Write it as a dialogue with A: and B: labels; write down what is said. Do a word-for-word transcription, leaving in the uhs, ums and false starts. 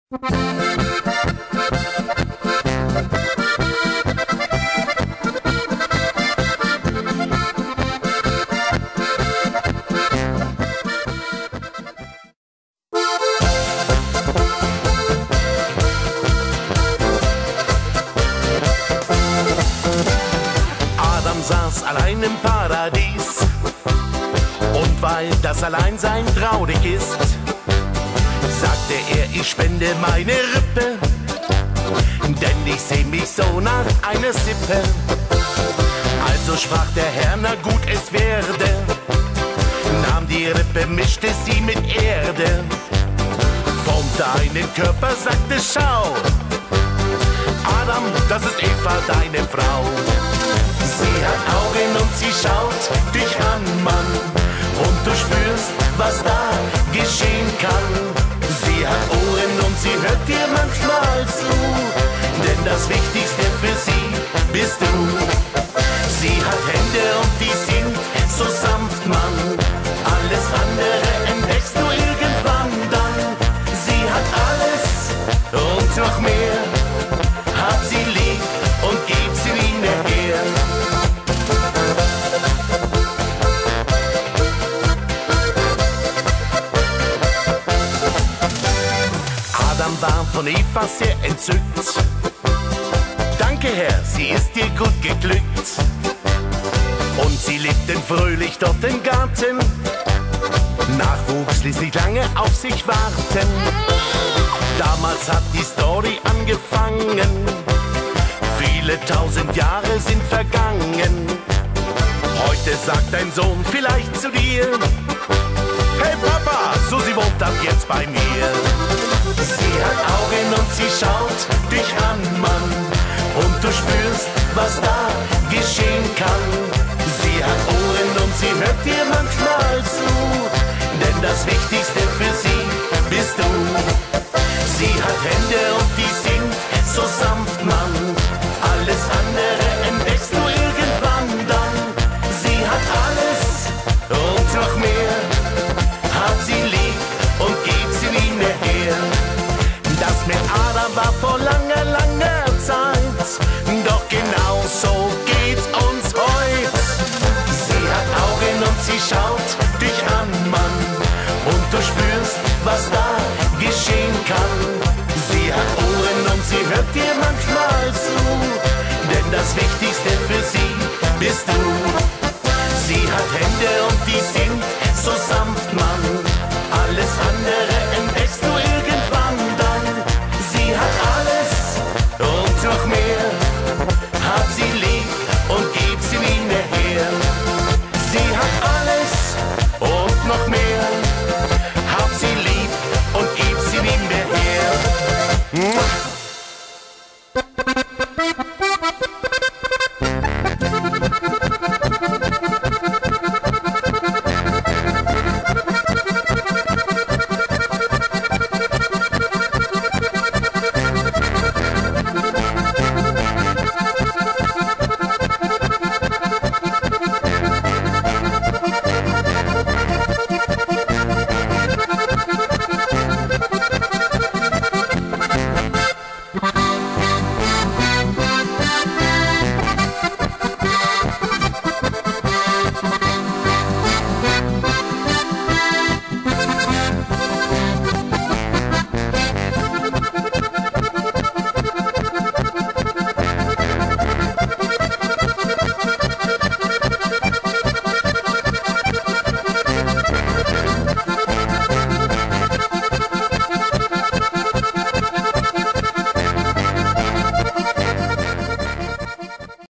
A: Adam saß allein im Paradies, und weil das Alleinsein traurig ist, sagte er, ich spende meine Rippe, denn ich seh mich so nach einer Sippe. Also sprach der Herr, na gut, es werde, nahm die Rippe, mischte sie mit Erde, formte einen Körper, sagte, schau, Adam, das ist Eva, deine Frau. Sie hat Augen und sie schaut dich an, Mann, und du spürst, was da geschehen kann. Sie hat Ohren und sie hört dir manchmal zu, denn das Wichtigste für sie bist du. Sie hat Hände und die sind so sanft, Mann, alles andere entdeckst du irgendwann dann. Sie hat alles und noch mehr, hab sie lieb und gib sie nie mehr her. Adam war von Eva sehr entzückt. Danke, Herr, sie ist dir gut geglückt. Und sie lebten fröhlich dort im Garten. Nachwuchs ließ nicht lange auf sich warten. Damals hat die Story angefangen. Viele tausend Jahre sind vergangen. Heute sagt dein Sohn vielleicht zu dir: Hey Papa, Susi wohnt ab jetzt bei mir. Sie hat Augen und sie schaut dich an, Mann, und du spürst, was da geschehen kann. Sie hat Ohren und sie hört dir manchmal zu, denn das Wichtigste für sie bist du. Sie hat Hände und die sind so sanft, Mann, alles andere entdeckst du irgendwann dann. Sie hat alles und noch mehr, hab sie lieb und gib sie nie mehr her. Das mit Adam war vor langer, langer Zeit, doch genau so geht's uns heut. Sie hat Augen und sie schaut dich an, Mann, und du spürst, was da geschehen kann. Sie hat Ohren und sie hört dir manchmal zu, denn das Wichtigste für sie bist du. Sie hat Hände und die sind so sanft, Mann, alles andere entdeckst du irgendwann dann. Sie hat alles und noch mehr, hab sie lieb und gib sie nie mehr her. Sie hat alles und noch mehr, hab sie lieb und gib sie nie mehr her.